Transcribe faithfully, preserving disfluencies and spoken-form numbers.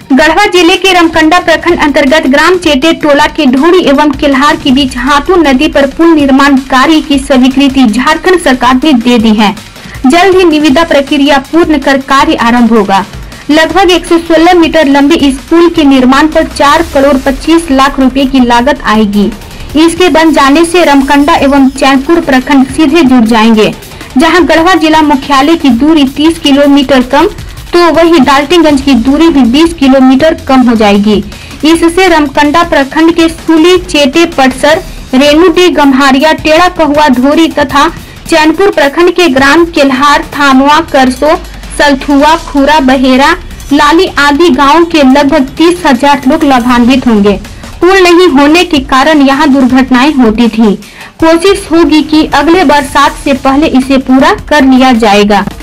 गढ़वा जिले के रमकंडा प्रखंड अंतर्गत ग्राम चेटे टोला के ढोरी एवं किल्हार के बीच हाथू नदी पर पुल निर्माण कार्य की स्वीकृति झारखंड सरकार ने दे दी है। जल्द ही निविदा प्रक्रिया पूर्ण कर कार्य आरंभ होगा। लगभग एक सौ सोलह मीटर लंबे इस पुल के निर्माण पर चार करोड़ पच्चीस लाख रुपए की लागत आएगी। इसके बन जाने से रमकंडा एवं चैनपुर प्रखंड सीधे जुड़ जाएंगे, जहां गढ़वा जिला मुख्यालय की दूरी तीस किलोमीटर कम तो वहीं डाल्टनगंज की दूरी भी बीस किलोमीटर कम हो जाएगी। इससे रमकंडा प्रखंड के सूली, चेटे, पटसर, रेणुडी, गम्हारिया, टेढ़ा कहुआ, धोरी तथा चैनपुर प्रखंड के ग्राम किल्हार, थानवा, करसो, सलथुआ, खुरा, बहेरा, लाली आदि गाँव के लगभग तीस हजार लोग लाभान्वित होंगे। पुल नहीं होने के कारण यहाँ दुर्घटनाएं होती थी। कोशिश होगी कि अगले बरसात से पहले इसे पूरा कर लिया जाएगा।